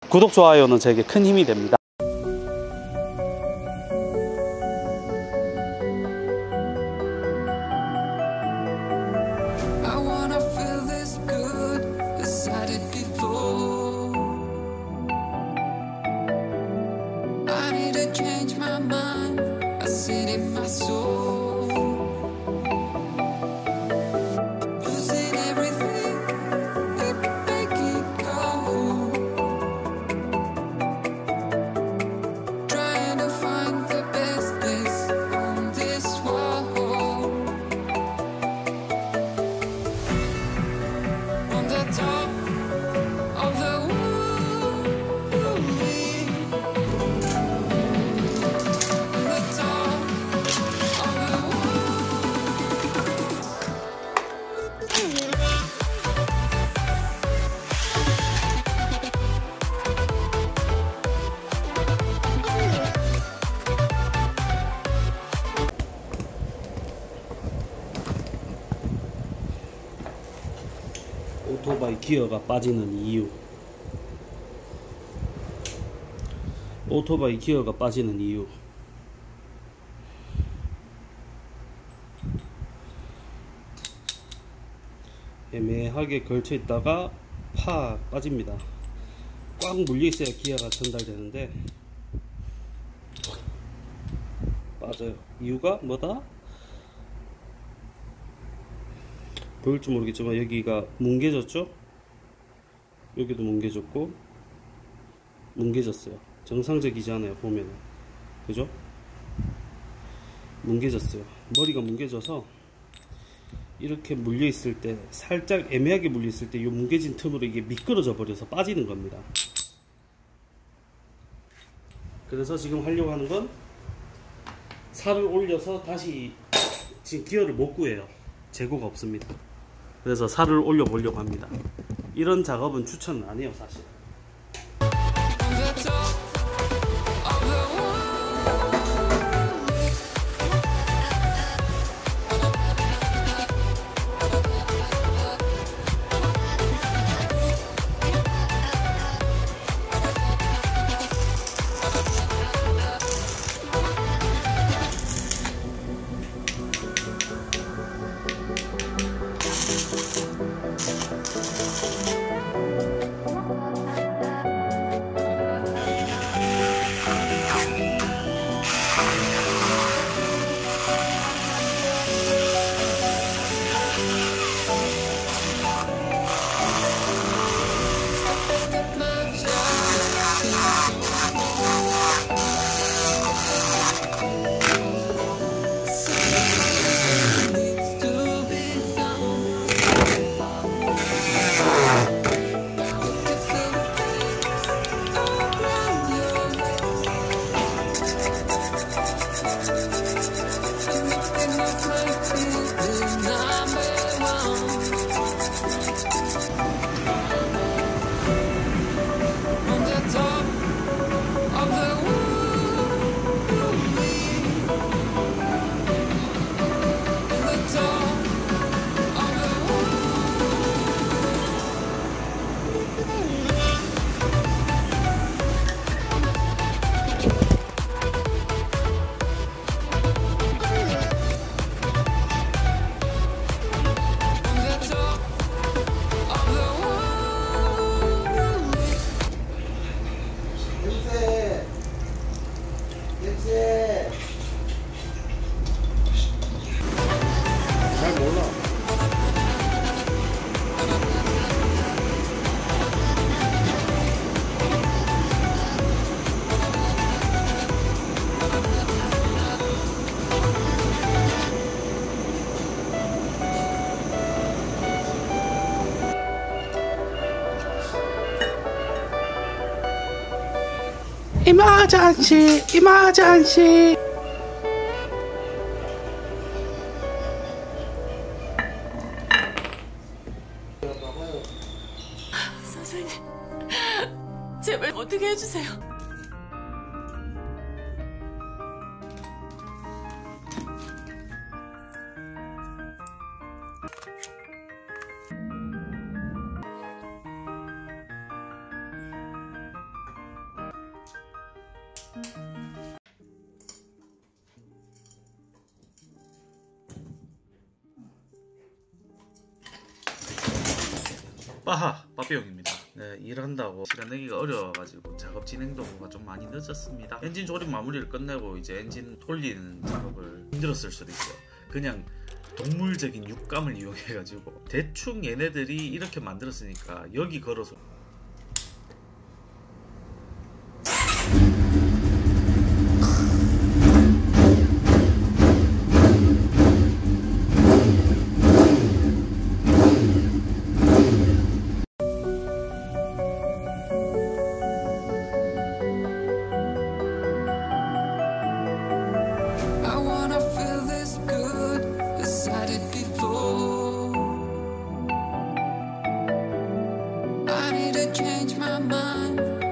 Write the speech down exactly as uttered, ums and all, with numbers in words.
구독, 좋아요는 제게 큰 힘이 됩니다. 오토바이 기어가 빠지는 이유. 오토바이 기어가 빠지는 이유. 애매하게 걸쳐 있다가 팍 빠집니다. 꽉 물려 있어야 기어가 전달되는데 빠져요. 이유가 뭐다? 보일지 모르겠지만 여기가 뭉개졌죠? 여기도 뭉개졌고 뭉개졌어요. 정상적이지 않아요. 보면은, 그죠? 뭉개졌어요. 머리가 뭉개져서 이렇게 물려 있을 때, 살짝 애매하게 물려 있을 때 이 뭉개진 틈으로 이게 미끄러져 버려서 빠지는 겁니다. 그래서 지금 하려고 하는 건 살을 올려서 다시, 지금 기어를 못 구해요. 재고가 없습니다. 그래서 살을 올려 보려고 합니다. 이런 작업은 추천은 안 해요, 사실. 이마잔씨, 이마잔씨. 선생님, 제발 어떻게 해주세요. 빠하 빠삐용입니다. 네, 일한다고 시간 내기가 어려워가지고 작업 진행도가 좀 많이 늦었습니다. 엔진 조립 마무리를 끝내고 이제 엔진 돌리는 작업을 힘들었을 수도 있어요. 그냥 동물적인 육감을 이용해가지고 대충 얘네들이 이렇게 만들었으니까 여기 걸어서